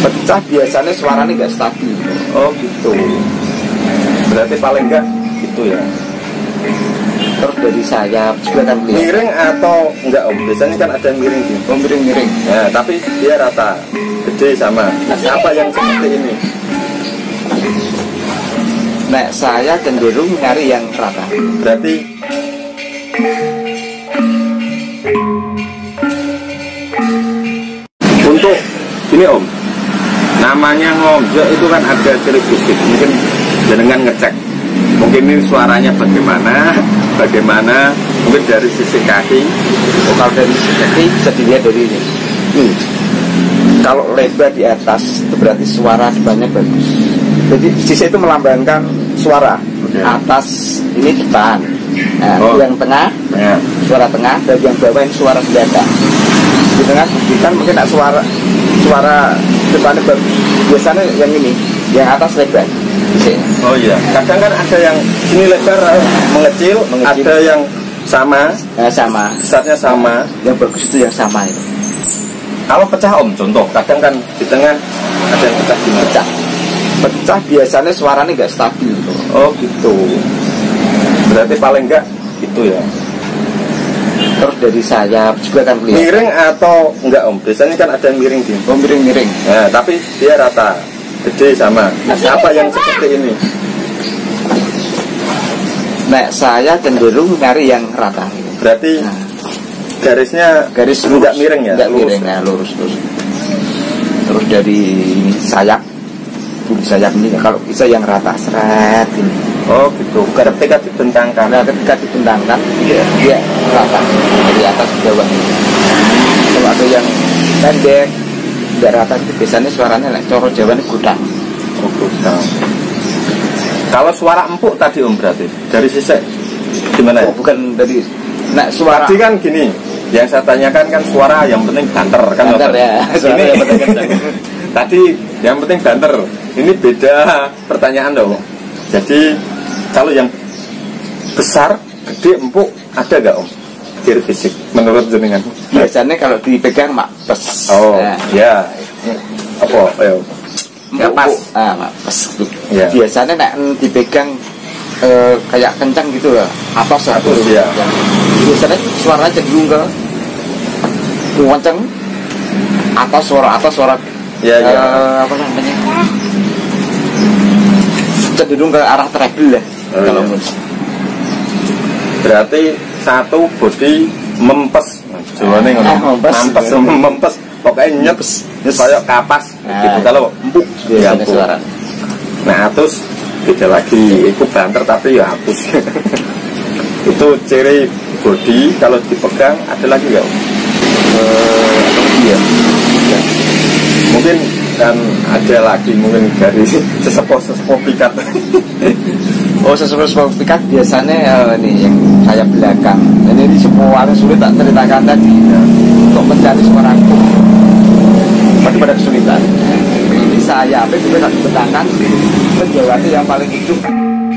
Pecah biasanya suaranya nggak stabil. Oh gitu. Berarti paling enggak gitu ya. Terus dari sayap juga kan Miring atau enggak Om? Biasanya kan ada yang miring gitu. oh, miring-miring. Ya, tapi dia rata, gede sama. Apa yang seperti ini? Nah, saya cenderung nyari yang rata. Berarti untuk ini Om, namanya ngomjok itu kan ada ciri fisik. Mungkin jenengan ngecek. Mungkin ini suaranya bagaimana, mungkin dari sisi kaki. Kalau dari sisi kaki bisa dilihat dari ini. Kalau lebar di atas itu berarti suara depannya bagus. Jadi sisi itu melambangkan suara. Atas ini depan, nah, yang tengah suara tengah, dan yang bawah ini suara belakang. Di tengah bukan mungkin tak suara depannya bagus. Biasanya yang ini, yang atas lebar. Oh iya, kadang kan ada yang sini lebar mengecil, ada yang sama, besarnya sama. Yang bagus itu yang sama itu. Kalau pecah Om, contoh, kadang kan di tengah ada yang pecah gimana? Pecah biasanya suaranya nggak stabil. Oh gitu. Berarti paling enggak gitu ya. Terus dari sayap juga kan kelihatan. Miring atau enggak Om? Biasanya kan ada yang miring gitu. Oh, miring-miring. Ya, tapi dia rata, gede sama. Apa yang seperti ini? Nah, saya cenderung nyari yang rata. Berarti garis lurus, enggak miring ya? Enggak miring, ya, lurus. Terus dari sayap, sayap ini kalau bisa yang rata, seret ini. Oh gitu. Ketika dibentangkan. Nah, ketika dibentangkan, dia rata dari atas ke bawah. Kalau ada yang pendek, tidak rata, itu biasanya suaranya coro Jawa ini gudang. Oh gudang. Kalau suara empuk tadi Om berarti dari sisi gimana? Oh, bukan dari. Nah, suara tadi kan gini, yang saya tanyakan kan suara yang penting banter kan? Banter ya. Ini tadi yang penting banter. Ini beda pertanyaan dong. Jadi kalau yang besar, gede, empuk ada nggak Om? Ciri fisik menurut jenengan? Biasanya kalau dipegang pes. Oh ya. Apa? Ayo. Pas. Pas. Ya. Biasanya nek dipegang kayak kencang gitu loh. Atas ya. Biasanya suaranya cenderung ke kencang. Atas suara. Ya. Apa namanya? Cenderung ke arah treble lah. Kalau musik. Berarti satu body mempes. Jawane ngono. Mempes. Pokoknya nyepes. Kayak kapas gitu. Kalau empuk ya suara. Nah, terus beda lagi. Itu banter tapi ya hapus. Itu ciri body. Kalau dipegang ada lagi nggak? Iya. Mungkin kan ada lagi mungkin dari sesepuh pikat. Oh, sesepuh pikat biasanya ini yang sayap belakang. Dan ini semua sulit tak ceritakan tadi untuk mencari suara itu pada kesulitan. Ini sayapnya juga tak dibentangkan menjawabnya yang paling hidup.